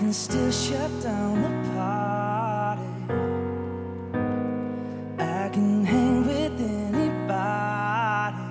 can still shut down the party. I can hang with anybody.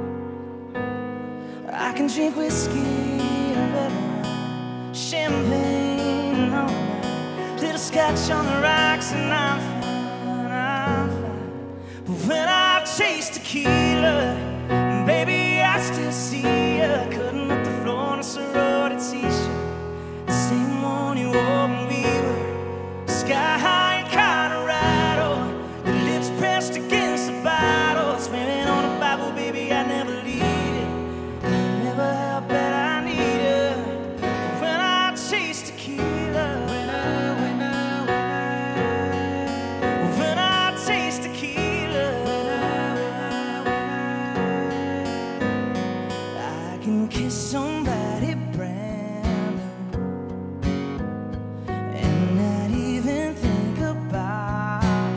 I can drink whiskey and red wine, champagne all night, little scotch on the rocks, and I'm fine, I'm fine. But when I taste tequila, baby, I still see you cutting up the floor on a sorority t-shirt, the same one you wore when we were sky high in Colorado. Your lips pressed against the bottle, swearing on a Bible, baby, I never leave it. Never how bad I need you. When I taste tequila, when I taste tequila, I can kiss somebody brand new and not even think about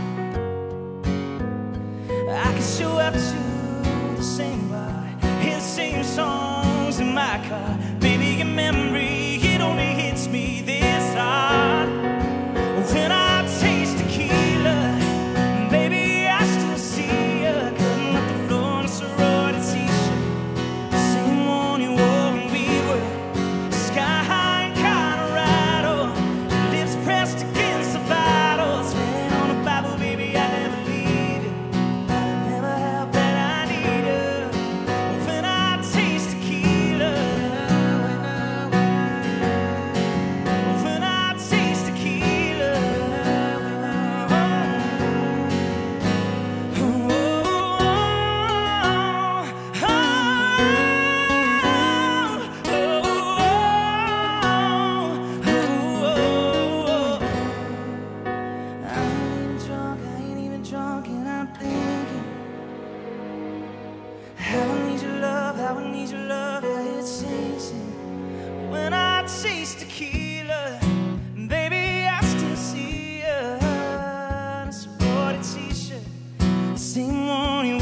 it. I can show up to the same bar, hear the same songs in my car. Baby, your memory, it only hits me this hard. When I taste tequila, baby, I still see you cutting up the floor on a sorority t-shirt, the same one you wore when we were sky high in Colorado. Your lips pressed against the bottle, swearing on a Bible, baby, I never leave it. I never how bad I need you. When I taste tequila, when I taste tequila, I ain't even drunk, and I'm thinking how I need your love, how I need your love, yeah, it sings. When I taste tequila, baby, I still see you in a sorority t-shirt, the same one you